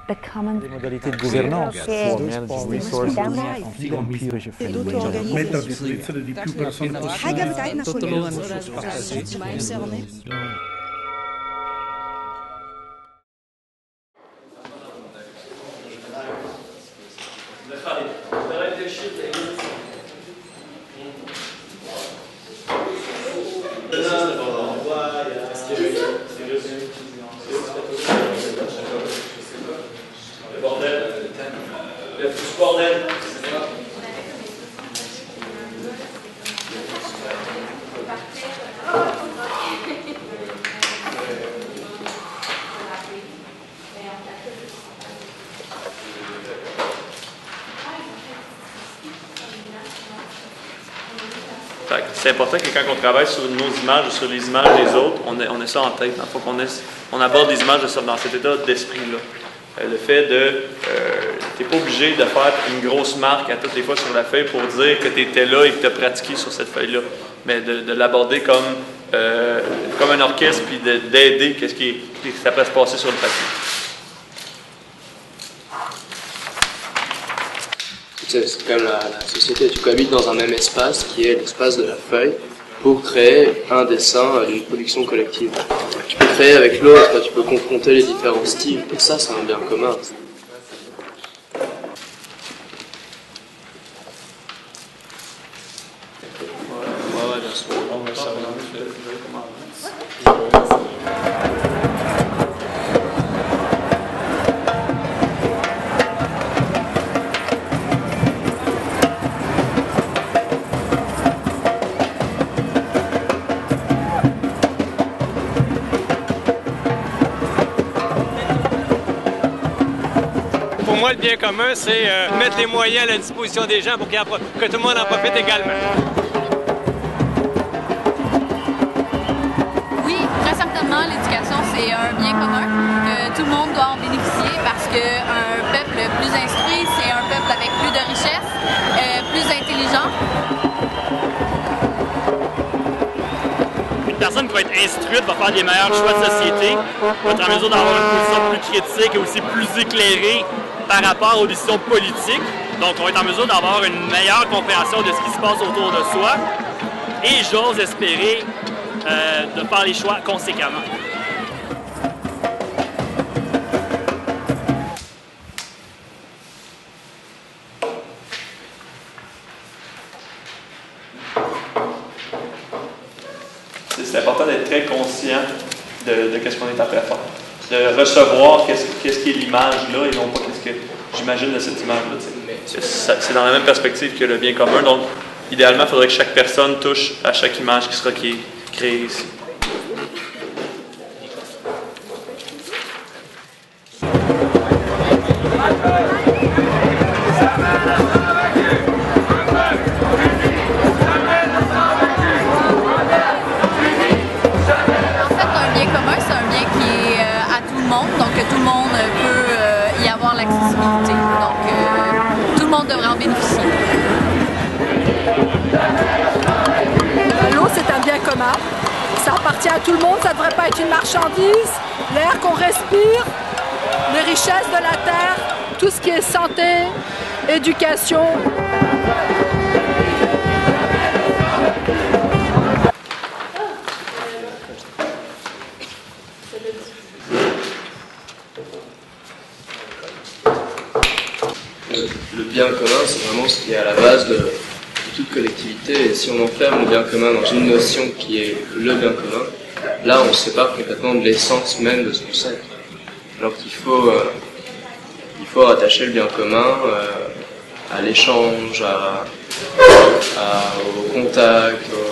Les modalités de gouvernance pour manage resources Mettere die più persone possibili. C'est important que quand on travaille sur nos images ou sur les images des autres, on ait ça en tête. Il faut qu'on aborde des images dans cet état d'esprit-là. Le fait de... tu n'es pas obligé de faire une grosse marque à toutes les fois sur la feuille pour dire que tu étais là et que tu as pratiqué sur cette feuille-là. Mais de l'aborder comme un orchestre puis d'aider qu'est-ce qui ça peut se passer sur le papier. C'est comme la société, tu cohabites dans un même espace qui est l'espace de la feuille pour créer un dessin d'une production collective. Tu peux créer avec l'autre, tu peux confronter les différents styles, et ça c'est un bien commun. Pour moi, le bien commun, c'est mettre les moyens à la disposition des gens pour que tout le monde en profite également. Oui, très certainement, l'éducation, c'est un bien commun, que tout le monde doit en bénéficier parce qu'un peuple plus instruit, c'est un peuple avec plus de richesse, plus intelligent. Une personne qui va être instruite va faire des meilleurs choix de société, va être en mesure d'avoir une position plus critique et aussi plus éclairée par rapport aux décisions politiques. Donc, on va être en mesure d'avoir une meilleure compréhension de ce qui se passe autour de soi et j'ose espérer de faire les choix conséquemment. C'est important d'être très conscient de ce qu'on est appelé à faire. De recevoir qu'est-ce qui est l'image là et non pas qu'est-ce que j'imagine de cette image-là. C'est dans la même perspective que le bien commun. Donc, idéalement, il faudrait que chaque personne touche à chaque image qui sera créée ici. Donc tout le monde peut y avoir l'accessibilité. Donc tout le monde devrait en bénéficier. L'eau, c'est un bien commun. Ça appartient à tout le monde, ça ne devrait pas être une marchandise. L'air qu'on respire, les richesses de la terre, tout ce qui est santé, éducation. Le bien commun, c'est vraiment ce qui est à la base de toute collectivité. Et si on enferme le bien commun dans une notion qui est le bien commun, là on se sépare complètement de l'essence même de ce que c'est. Alors qu'il faut rattacher le bien commun à l'échange, au contact,